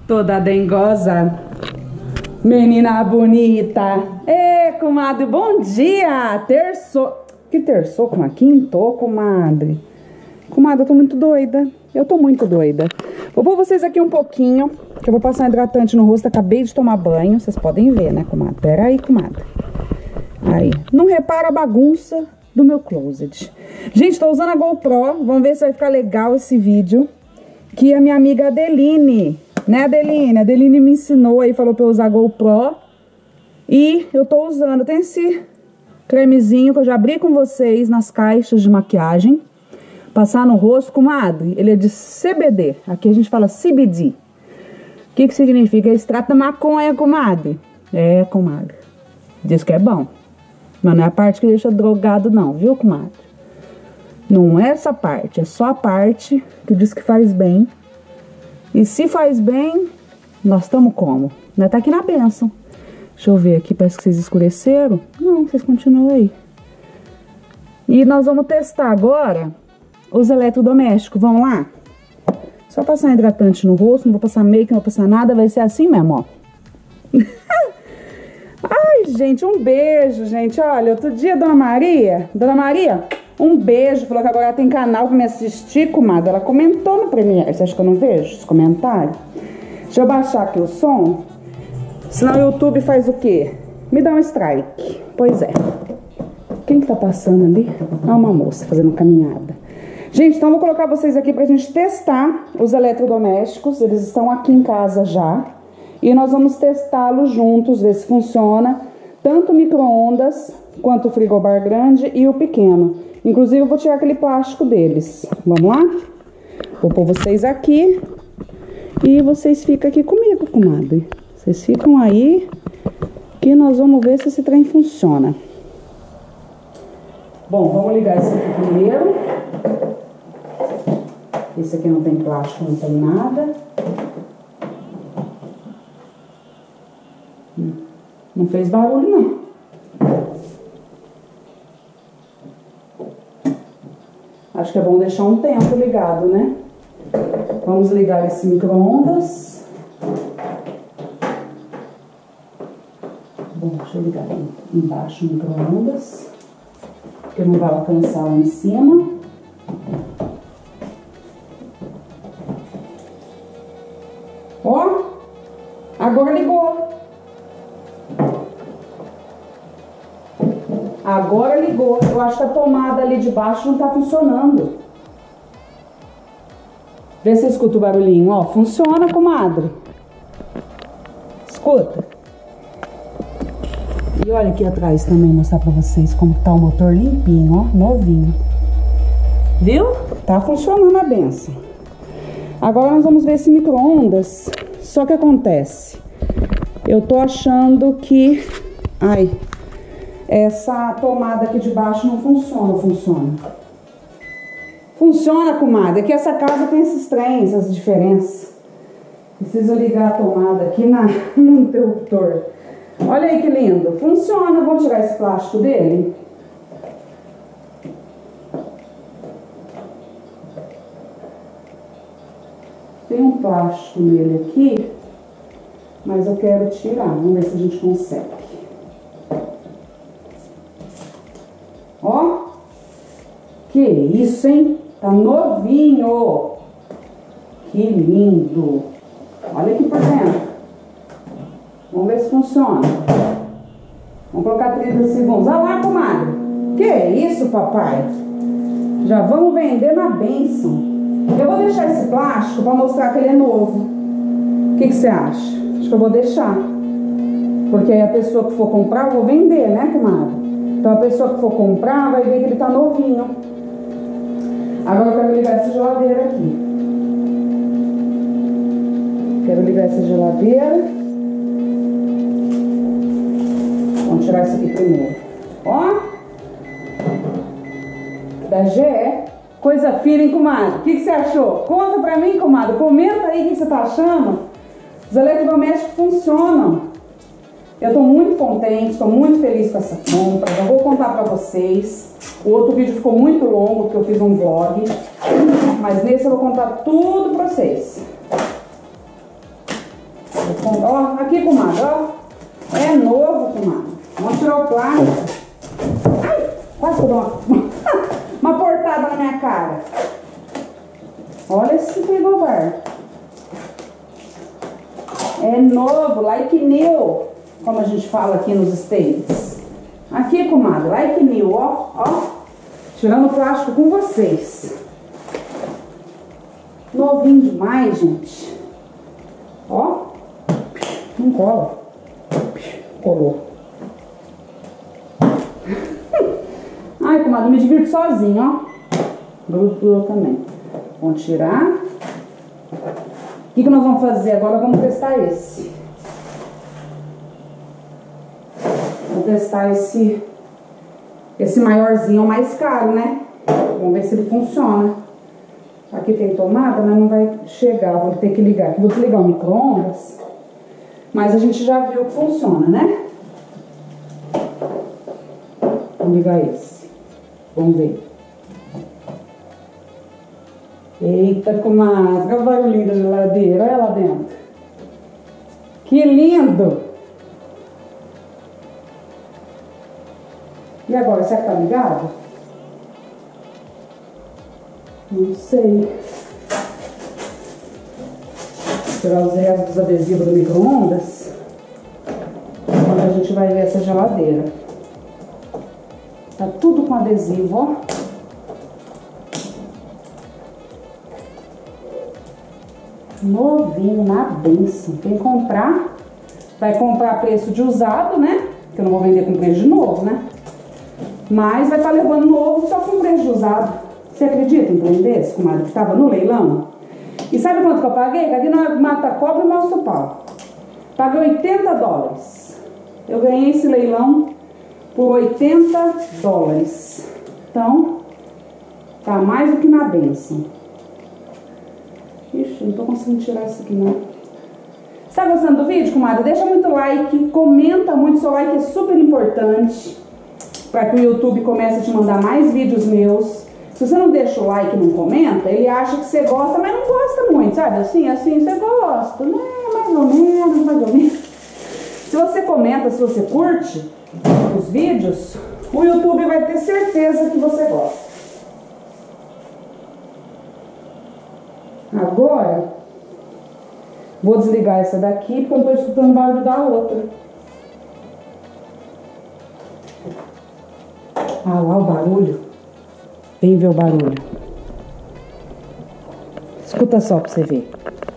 Toda dengosa. Menina bonita. Ê, comadre, bom dia. Terçou. Que terçou, comadre? Quintou, comadre. Comadre, eu tô muito doida. Eu tô muito doida. Vou pôr vocês aqui um pouquinho, que eu vou passar hidratante no rosto. Acabei de tomar banho. Vocês podem ver, né, comadre? Pera aí, comadre. Aí. Não repara a bagunça do meu closet. Gente, tô usando a GoPro. Vamos ver se vai ficar legal esse vídeo. Que a minha amiga Adeline, né, Adeline? A Adeline me ensinou aí, falou pra eu usar a GoPro. E eu tô usando. Tem esse cremezinho que eu já abri com vocês nas caixas de maquiagem. Passar no rosto, comadre. Ele é de CBD. Aqui a gente fala CBD. O que significa? Extrato da maconha, comadre. É, comadre. Diz que é bom. Mas não é a parte que deixa drogado, não, viu, comadre? Não é essa parte. É só a parte que diz que faz bem. E se faz bem, nós estamos como? Nós tá aqui na bênção. Deixa eu ver aqui, parece que vocês escureceram. Não, vocês continuam aí. E nós vamos testar agora os eletrodomésticos. Vamos lá? Só passar hidratante no rosto, não vou passar make, não vou passar nada. Vai ser assim mesmo, ó. Ai, gente, um beijo, gente. Olha, outro dia, Dona Maria, um beijo. Falou que agora ela tem canal pra me assistir, comadre. Ela comentou no Premiere. Você acha que eu não vejo os comentários? Deixa eu baixar aqui o som. Senão o YouTube faz o quê? Me dá um strike. Pois é. Quem que tá passando ali? Ah, uma moça fazendo caminhada. Gente, então eu vou colocar vocês aqui pra gente testar os eletrodomésticos. Eles estão aqui em casa já. E nós vamos testá-los juntos, ver se funciona. Tanto o micro-ondas, quanto o frigobar grande e o pequeno. Inclusive eu vou tirar aquele plástico deles. Vamos lá? Vou pôr vocês aqui. E vocês ficam aqui comigo, comadre. Vocês ficam aí, que nós vamos ver se esse trem funciona. Bom, vamos ligar esse aqui primeiro. Esse aqui não tem plástico, não tem nada. Não fez barulho, não. Acho que é bom deixar um tempo ligado, né? Vamos ligar esse micro-ondas. Bom, deixa eu ligar aqui embaixo o micro-ondas, porque não vai alcançar lá em cima. Ó, agora ligou. Agora ligou. Eu acho que a tomada ali de baixo não tá funcionando. Vê se você escuta o barulhinho, ó. Funciona, comadre. Escuta. E olha aqui atrás também, mostrar pra vocês como tá o motor limpinho, ó, novinho. Viu? Tá funcionando a benção. Agora nós vamos ver esse micro-ondas. Só que acontece, eu tô achando que... Ai, essa tomada aqui de baixo não funciona, funciona. Funciona, comadre. Aqui essa casa tem esses trens, essas diferenças. Preciso ligar a tomada aqui no interruptor. Olha aí que lindo. Funciona. Vamos tirar esse plástico dele. Tem um plástico nele aqui, mas eu quero tirar. Vamos ver se a gente consegue. Ó. Que isso, hein? Tá novinho. Que lindo. Olha aqui por dentro. Vamos ver se funciona. Vamos colocar 30 segundos. Olha lá, comadre. Que isso, papai? Já vamos vender na bênção. Eu vou deixar esse plástico para mostrar que ele é novo. O que você acha? Acho que eu vou deixar. Porque aí a pessoa que for comprar, eu vou vender, né, comadre? Então a pessoa que for comprar vai ver que ele tá novinho. Agora eu quero ligar essa geladeira aqui. Quero ligar essa geladeira. Vamos tirar isso aqui primeiro. Ó. Da GE. Coisa fina, hein, comadre? O que você achou? Conta pra mim, comadre. Comenta aí o que você tá achando. Os eletrodomésticos funcionam. Eu tô muito contente, tô muito feliz com essa compra. Já vou contar pra vocês. O outro vídeo ficou muito longo, porque eu fiz um vlog. Mas nesse eu vou contar tudo pra vocês. Ó, aqui, comadre, ó. É novo, comadre. Vamos tirar o plástico. Ai, quase que eu dou uma portada na minha cara. Olha esse frigobar. É novo, like new, como a gente fala aqui nos States. Aqui, comadre, like new, ó, ó. Tirando o plástico com vocês. Novinho demais, gente. Ó. Não cola. Colou. Ai, comadre, eu me divirto sozinho, ó. Grudou também. Vamos tirar. O que nós vamos fazer agora? Vamos testar esse. Vou testar esse maiorzinho, o mais caro, né? Vamos ver se ele funciona. Aqui tem tomada, mas não vai chegar. Vou ter que ligar aqui. Vou desligar o micro-ondas. Mas a gente já viu que funciona, né? Vamos ligar esse. Vamos ver. Eita, comadre. Olha o barulhinho da geladeira. Olha lá dentro. Que lindo! E agora, será que tá ligado? Não sei. Vou tirar os restos dos adesivos do micro-ondas. Quando a gente vai ver essa geladeira. Tá tudo com adesivo, ó. Novinho, na benção. Quem comprar, vai comprar a preço de usado, né? Que eu não vou vender com preço de novo, né? Mas vai estar levando novo só com preço de usado. Você acredita em trem desse, comadre, que estava no leilão? E sabe quanto que eu paguei? Aqui não mata cobra e mostra o pau. Paguei 80 dólares. Eu ganhei esse leilão por 80 dólares. Então, tá mais do que na benção. Ixi, não tô conseguindo tirar isso aqui não. Está gostando do vídeo, comadre? Deixa muito like, comenta muito, seu like é super importante para que o YouTube comece a te mandar mais vídeos meus. Se você não deixa o like e não comenta, ele acha que você gosta, mas não gosta muito, sabe? Assim você gosta, né? Mais ou menos, mais ou menos. Se você comenta, se você curte os vídeos, o YouTube vai ter certeza que você gosta. Agora, vou desligar essa daqui, porque eu não estou escutando o barulho da outra. Ah, lá o barulho. Vem ver o barulho. Escuta só pra você ver.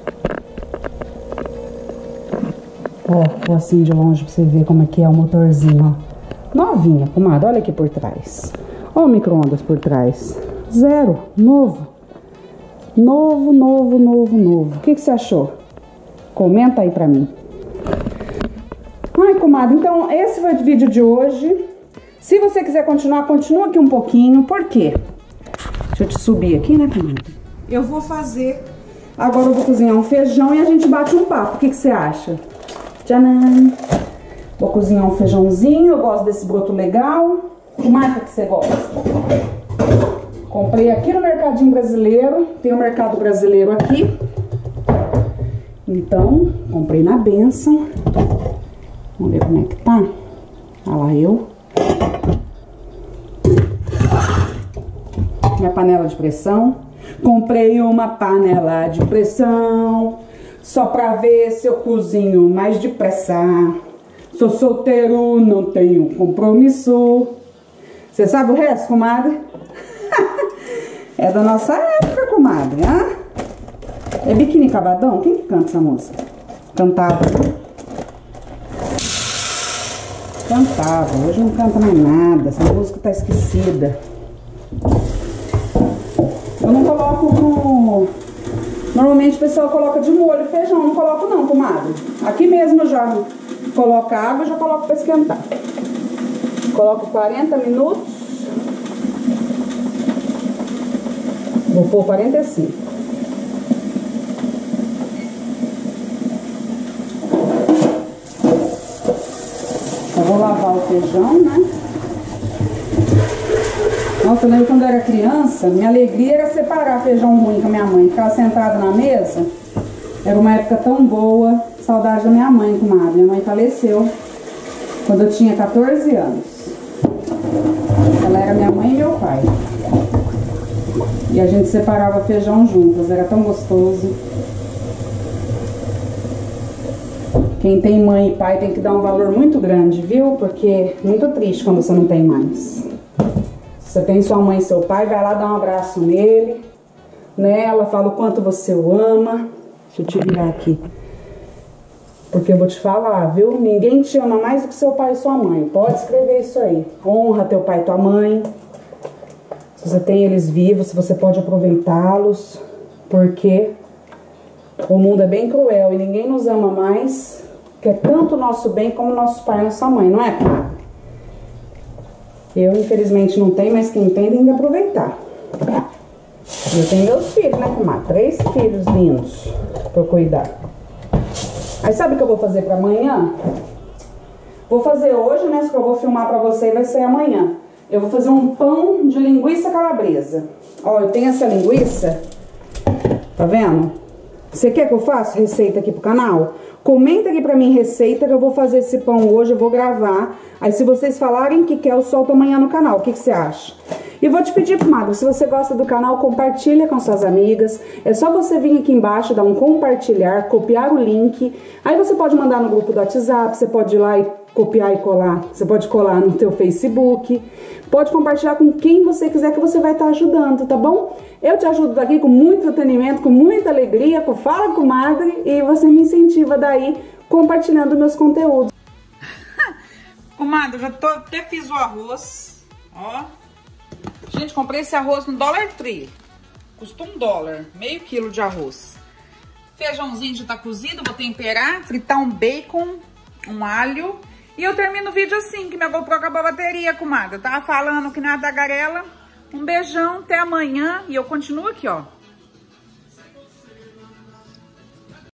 Ó, vou assim de longe pra você ver como é que é o motorzinho, ó. Novinha, comadre, olha aqui por trás. Ó o micro-ondas por trás. Zero, novo. Novo, novo, novo, novo. O que você achou? Comenta aí pra mim. Ai, comadre, então esse foi o vídeo de hoje. Se você quiser continuar, continua aqui um pouquinho. Por quê? Deixa eu te subir aqui, né, comadre? Eu vou fazer... Agora eu vou cozinhar um feijão e a gente bate um papo. O que você acha? Tcharam! Vou cozinhar um feijãozinho. Eu gosto desse broto legal. Que marca que você gosta? Comprei aqui no Mercadinho Brasileiro. Tem o Mercado Brasileiro aqui. Então, comprei na benção. Vamos ver como é que tá. Olha lá eu. Minha panela de pressão. Comprei uma panela de pressão. Só pra ver se eu cozinho mais depressa. Sou solteiro, não tenho compromisso. Você sabe o resto, comadre? É da nossa época, comadre, hein? É Biquíni Cavadão? Quem que canta essa música? Cantava. Cantava. Hoje não canta mais nada. Essa música tá esquecida. Eu não coloco no... Normalmente o pessoal coloca de molho feijão. Não coloco não, comadre. Aqui mesmo eu já coloco água e já coloco pra esquentar. Coloco 40 minutos. Vou pôr 45. Eu vou lavar o feijão, né? Nossa, eu lembro quando eu era criança, minha alegria era separar feijão ruim com a minha mãe. Ficava sentada na mesa. Era uma época tão boa. saudade da minha mãe, comadre. Minha mãe faleceu quando eu tinha 14 anos. Ela era minha mãe e meu pai. E a gente separava feijão juntas, era tão gostoso. Quem tem mãe e pai tem que dar um valor muito grande, viu? Porque é muito triste quando você não tem mais. Se você tem sua mãe e seu pai, vai lá dar um abraço nele, nela, fala o quanto você o ama. Deixa eu te virar aqui. Porque eu vou te falar, viu? Ninguém te ama mais do que seu pai e sua mãe. Pode escrever isso aí. Honra teu pai e tua mãe. Se você tem eles vivos, se você pode aproveitá-los. Porque o mundo é bem cruel e ninguém nos ama mais, que é tanto o nosso bem como o nosso pai e nossa mãe, não é, comadre? Eu, infelizmente, não tenho, mas quem tem que aproveitar. Eu tenho meus filhos, né, comadre? 3 filhos lindos pra eu cuidar. Aí sabe o que eu vou fazer pra amanhã? Vou fazer hoje, né? Isso que eu vou filmar pra você vai ser amanhã. Eu vou fazer um pão de linguiça calabresa. Ó, eu tenho essa linguiça. Tá vendo? Você quer que eu faça receita aqui pro canal? Comenta aqui pra mim receita que eu vou fazer esse pão hoje, eu vou gravar. Aí se vocês falarem que quer, eu solto amanhã no canal. O que você acha? E vou te pedir, comadre, se você gosta do canal, compartilha com suas amigas. É só você vir aqui embaixo, dar um compartilhar, copiar o link. Aí você pode mandar no grupo do WhatsApp, você pode ir lá e copiar e colar. Você pode colar no teu Facebook. Pode compartilhar com quem você quiser que você vai estar ajudando, tá bom? Eu te ajudo aqui com muito entretenimento, com muita alegria, com Fala Comadre, e você me incentiva daí compartilhando meus conteúdos. Comadre, já até fiz o arroz, ó. Gente, comprei esse arroz no Dollar Tree. Custa $1, meio quilo de arroz. Feijãozinho já tá cozido, vou temperar, fritar um bacon, um alho. E eu termino o vídeo assim, que minha GoPro acabou a bateria, comadre. Eu tava falando que nada da garela. Um beijão, até amanhã. E eu continuo aqui, ó.